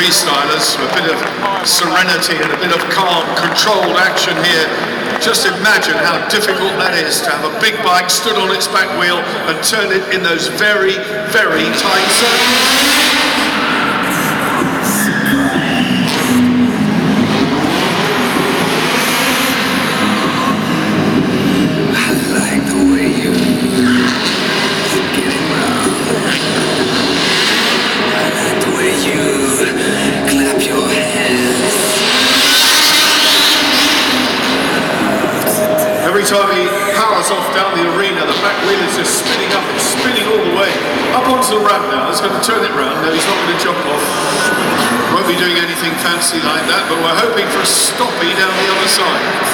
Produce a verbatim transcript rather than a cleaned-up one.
freestylers, a bit of serenity and a bit of calm, controlled action here. Just imagine how difficult that is to have a big bike stood on its back wheel and turn it in those very, very tight circles. Every time he powers off down the arena, the back wheel is just spinning up and spinning all the way. Up onto the ramp now, he's going to turn it round. No, he's not going to jump off. Won't be doing anything fancy like that, but we're hoping for a stoppie down the other side.